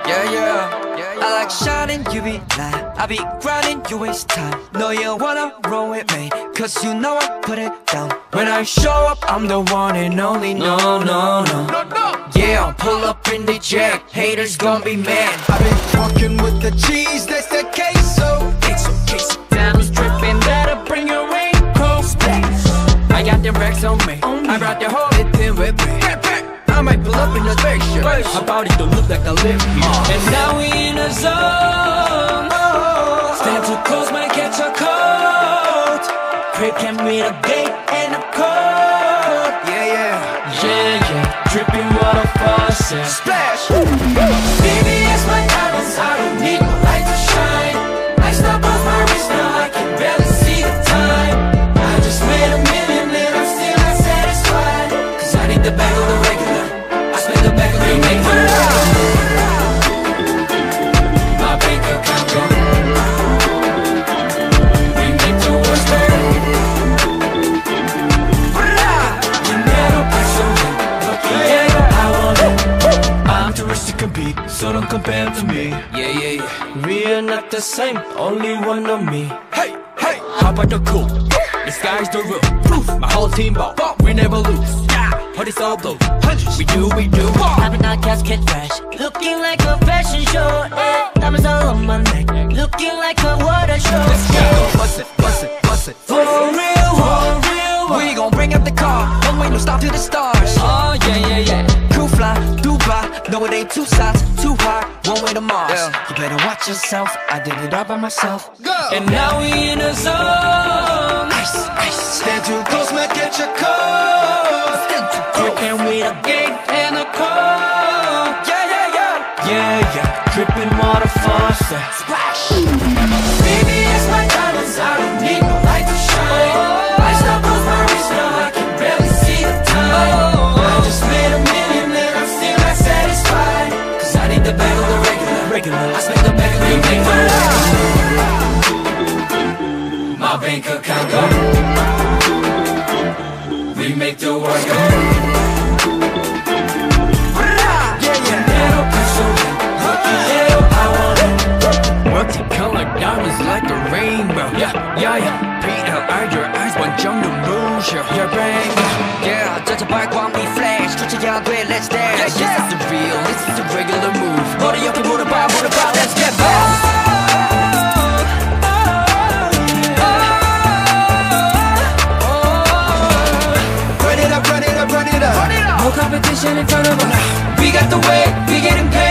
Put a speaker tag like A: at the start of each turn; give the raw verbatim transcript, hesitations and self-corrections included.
A: Yeah, yeah, yeah, yeah. I like shining, you be lying. I be grinding, you waste time. No, you wanna roll with me, cause you know I put it down. When I show up, I'm the one and only. No, no, no, no, no. Yeah, I'll pull up in the jack. Haters gon' be mad.
B: I've been walking with the cheese, that's the queso.
A: Queso, queso. Diamonds dripping, better bring your raincoat. Splash. I got them racks on me. I brought the whole thing with me. I might pull up in the spaceship. How about it don't look like I live here? Uh. And now we in a zone. Oh. Stand too close, might catch a cold. Crib can read a gate and a code.
B: Yeah, yeah.
A: Yeah, yeah. Dripping water faucet.
B: Splash.
A: Baby, it's my diamonds. I don't need no light to shine. I stop off my wrist now. I can barely see the time. I just made a million and I'm still not satisfied. Cause I need the bag of the regular. The back of the make for my bank account go. We make the worst better. You never put so lucky, yeah, I want it. I'm too rich to compete, so don't compare to me. Yeah, yeah, yeah. We are not the same, only one of me. Hey, hey, how about the cool? The sky's the roof. My whole team ball, we never lose. But it's all blue. We do, we do.
C: Popping out casket fresh, looking like a fashion show. Eh, diamonds all on my neck, looking like a water show.
A: Let's go, bust it, bust it, bust it. For real, for real. We gon' bring up the car, don't wait no stop to the stars. Oh yeah, yeah, yeah. Cool fly, Dubai, no it ain't two sides, too high, one way to Mars. Yeah. You better watch yourself, I did it all by myself. Go. And now we in a zone. Ice, ice.
B: Stand too close, might catch a cold.
A: You can read a gate and a code. Yeah, yeah, yeah. Yeah, yeah. Dripping water faucet. Splash. Baby, it's my diamonds. I don't need no light to shine. Oh. I stop off my wrist now. I can barely see the time. Oh. I just made a million and I'm still not satisfied. Cause I need the bag of the regular. Regular. I spent the bag of the make for my bank account go. We make the world go. Multicolored diamonds like the rainbow. Yeah, yeah, yeah. Peter, are your eyes one jungle moves your your brain. Yeah, judge by one we flash. Touch it young, great, let's dance. Yeah, yeah. This is the real, this is the regular move. Body up, motor bar, motor bar, let's get back.
B: Run it up, run it up, run it up.
A: No competition in front of us. We got the way, we getting paid.